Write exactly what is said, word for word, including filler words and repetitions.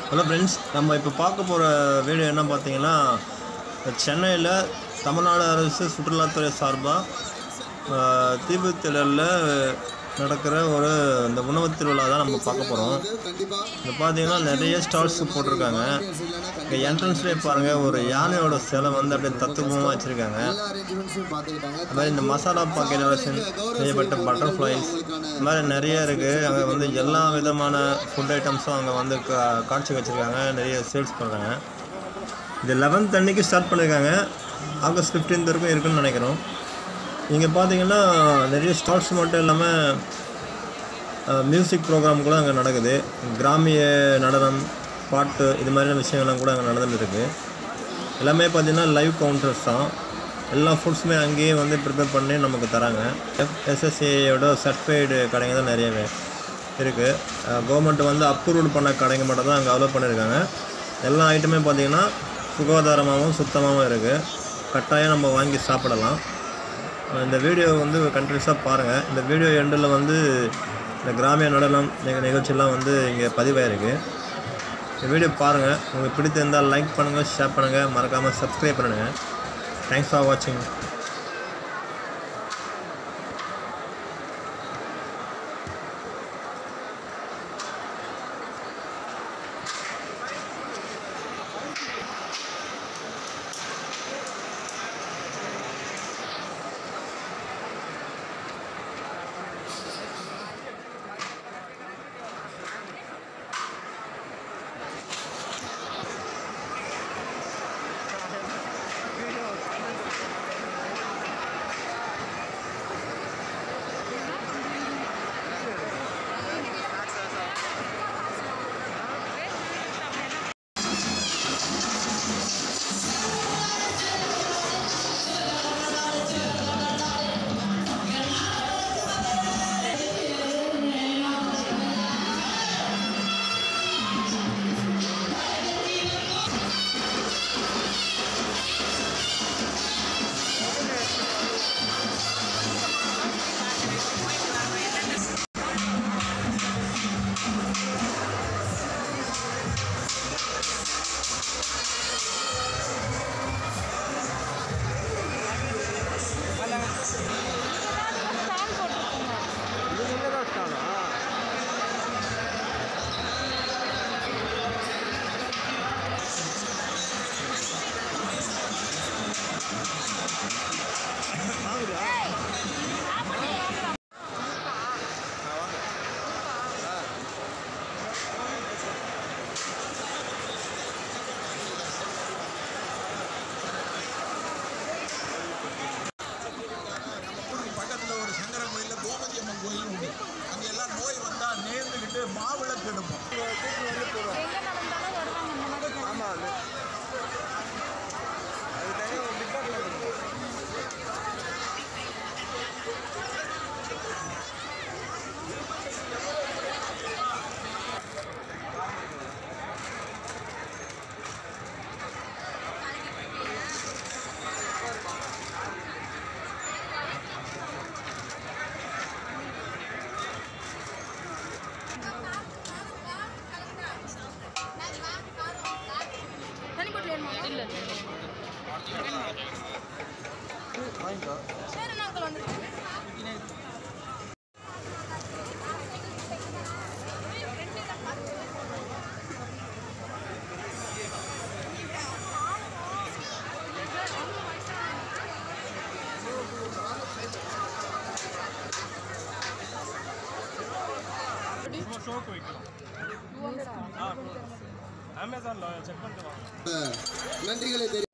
Hello friends, நம்ம இப்போ பார்க்க போகிற வீடியோ என்ன பார்த்தீங்கன்னா, சென்னையில் தமிழ்நாடு அரசு சுற்றுலாத்துறை சார்பாக தீபத்திடலில் நடக்கிற ஒரு இந்த உணவு திருவிழா தான் நம்ம பார்க்க போகிறோம். இப்போ பார்த்தீங்கன்னா நிறைய ஸ்டால்ஸ் போட்டிருக்காங்க. இங்கே என்ட்ரன்ஸ்லேயே பாருங்கள், ஒரு யானையோட சிலை வந்து அப்படியே தத்துவமாக வச்சுருக்காங்க. அது மாதிரி இந்த மசாலா பாக்கெட்டோட செய்யப்பட்ட பட்டர்ஃப்ளைஸ் இது மாதிரி நிறைய இருக்குது. அங்கே வந்து எல்லா விதமான ஃபுட் ஐட்டம்ஸும் அங்கே வந்து கா காட்சி வச்சுருக்காங்க, நிறைய சேல்ஸ் பண்ணுறாங்க. இது லெவன்த் அன்னைக்கு ஸ்டார்ட் பண்ணியிருக்காங்க, ஆகஸ்ட் ஃபிஃப்டீன்த் வரைக்கும் இருக்குதுன்னு நினைக்கிறோம். இங்கே பார்த்தீங்கன்னா நிறைய ஸ்டால்ஸ் மட்டும் இல்லாமல் மியூசிக் ப்ரோக்ராம் கூட அங்கே நடக்குது. கிராமிய நடனம், பாட்டு இது மாதிரியான விஷயங்கள்லாம் கூட அங்கே நடந்துட்டு இருக்குது. எல்லாமே பார்த்திங்கன்னா லைவ் கவுண்டர்ஸ் தான். எல்லா ஃபுட்ஸுமே அங்கேயே வந்து ப்ரிப்பேர் பண்ணி நமக்கு தராங்க. எஃப்எஸ்எஸ்ஏயோட சர்டிஃபைடு கடைங்க தான் நிறையவே இருக்குது. கவர்மெண்ட் வந்து அப்ரூவ்டு பண்ண கடைங்க மட்டும் தான் அங்கே அலோவ் பண்ணியிருக்காங்க. எல்லா ஐட்டமே பார்த்திங்கன்னா சுகாதாரமாகவும் சுத்தமாகவும் இருக்குது. கட்டாயம் நம்ம வாங்கி சாப்பிடலாம். இந்த வீடியோ வந்து கண்டினியூஸாக பாருங்கள். இந்த வீடியோ எண்டில் வந்து இந்த கிராமிய நடனம் நிகழ்ச்சியெல்லாம் வந்து இங்கே பதிவாயிருக்கு. இந்த வீடியோ பாருங்கள். உங்களுக்கு பிடித்திருந்தால் லைக் பண்ணுங்கள், ஷேர் பண்ணுங்கள், மறக்காமல் சப்ஸ்கிரைப் பண்ணுங்கள். தேங்க்ஸ் ஃபார் வாட்சிங். மாவிளக்கு எடுப்போம். ஆமாம், அது தனியாக ஒரு டிபார்ட்மெண்ட் இருக்கும். அமேசான்ல செக் பண்ணிட்டு வாங்க. நன்றிகளை